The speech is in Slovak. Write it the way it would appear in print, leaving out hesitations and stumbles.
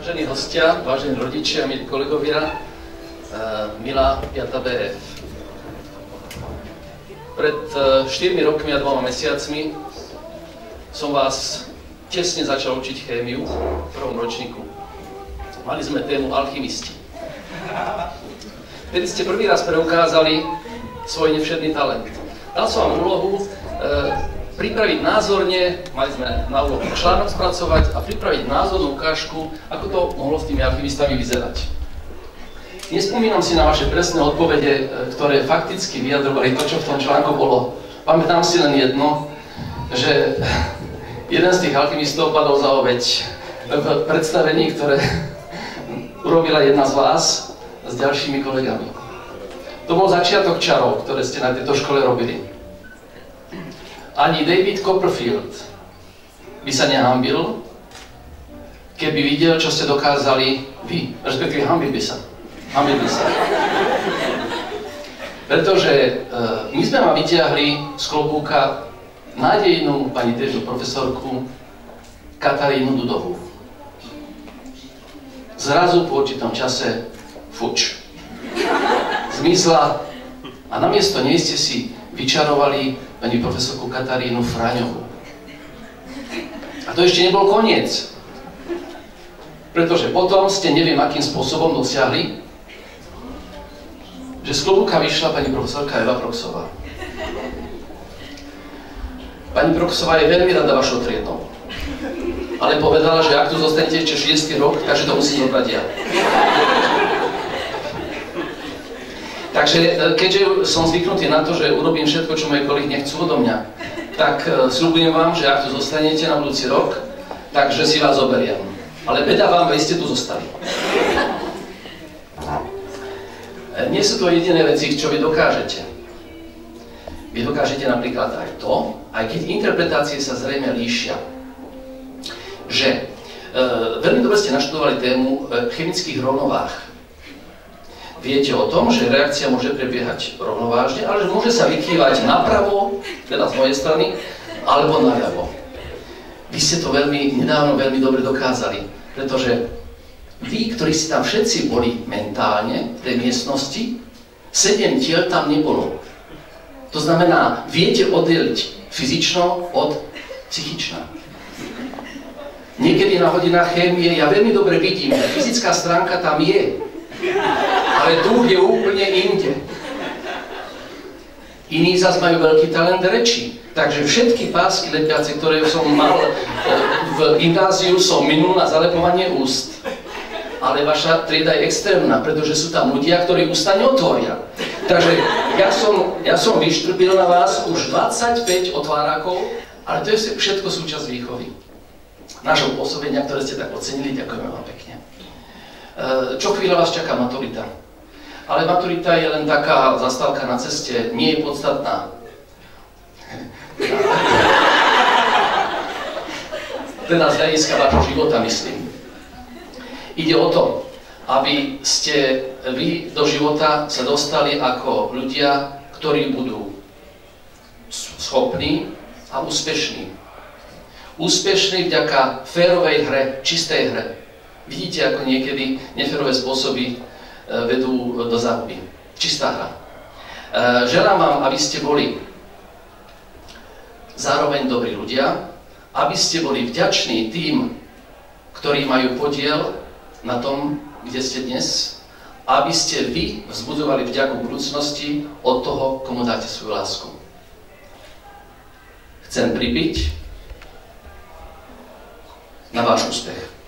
Vážení hostia, vážení rodičia, milí kolegovia, milá 5. BF. Pred 4 rokmi a 2 mesiacmi som vás tesne začal učiť chémiu v prvom ročníku. Mali sme tému alchymisti. Vtedy ste prvý raz preukázali svoj nevšedný talent. Dal som vám úlohu pripraviť názorne, mali sme na úlohu článok spracovať a pripraviť názornú ukážku, ako to mohlo s tými alchymistami vyzerať. Nespomínam si na vaše presné odpovede, ktoré fakticky vyjadrovali to, čo v tom článku bolo. Pamätám si len jedno, že jeden z tých alchymistov padol za obeť v predstavení, ktoré urobila jedna z vás s ďalšími kolegami. To bol začiatok čarov, ktoré ste na tejto škole robili. Ani David Copperfield by sa nehanbil, keby videl, čo ste dokázali vy. Respektíve hanbil by sa. Pretože my sme vám vyťahli z klobúka nádejnú pani Težu profesorku Katarínu Dudovú. Zrazu po určitom čase fuč. Zmizla a namiesto nej ste si vyčarovali pani profesorku Katarínu Fraňovú. A to ešte nebol koniec. Pretože potom ste neviem akým spôsobom dosiahli, že z klobúka vyšla pani profesorka Eva Proxová. Pani Proxová je veľmi rada vašou triedou. Ale povedala, že ak tu zostanete ešte 6. rok, takže to musím zobrať ja. Takže keďže som zvyknutý na to, že urobím všetko, čo moje kolegy nechcú odo mňa, tak sľubujem vám, že ak tu zostanete na budúci rok, takže si vás zoberiem. Ale beda vám, vy ste tu zostali. Nie sú to jediné veci, čo vy dokážete. Vy dokážete napríklad aj to, aj keď interpretácie sa zrejme líšia, že veľmi dobre ste naštudovali tému chemických rovnováh. Viete o tom, že reakcia môže prebiehať rovnovážne, ale že môže sa vykývať napravo, teda z mojej strany, alebo naľavo. Vy ste to nedávno veľmi dobre dokázali, pretože vy, ktorí ste tam všetci boli mentálne v tej miestnosti, 7 tiel tam nebolo. To znamená, viete oddeliť fyzično od psychično. Niekedy na hodinách chémie ja veľmi dobre vidím, že fyzická stránka tam je, ale duch je úplne inde. Iní zase majú veľký talent reči. Takže všetky pásky lepiace, ktoré som mal v gymnáziu, som minul na zalepovanie úst. Ale vaša trieda je extrémna, pretože sú tam ľudia, ktorí ústa neotvoria. Takže ja som vyštrbil na vás už 25 otvárakov, ale to je všetko súčasť výchovy. Nášho pôsobenia, ktoré ste tak ocenili, ďakujeme vám pekne. Čo chvíľa vás čaká maturita. Ale maturita je len taká zastávka na ceste, nie je podstatná. Teda z hľadiska vášho života, myslím. Ide o to, aby ste vy do života sa dostali ako ľudia, ktorí budú schopní a úspešní. Úspešní vďaka férovej hre, čistej hre. Vidíte, ako niekedy neférové spôsoby vedú do záhuby. Čistá hra. Želám vám, aby ste boli zároveň dobrí ľudia, aby ste boli vďační tým, ktorí majú podiel na tom, kde ste dnes, aby ste vy vzbudzovali vďaku budúcnosti od toho, komu dáte svoju lásku. Chcem pribiť na váš úspech.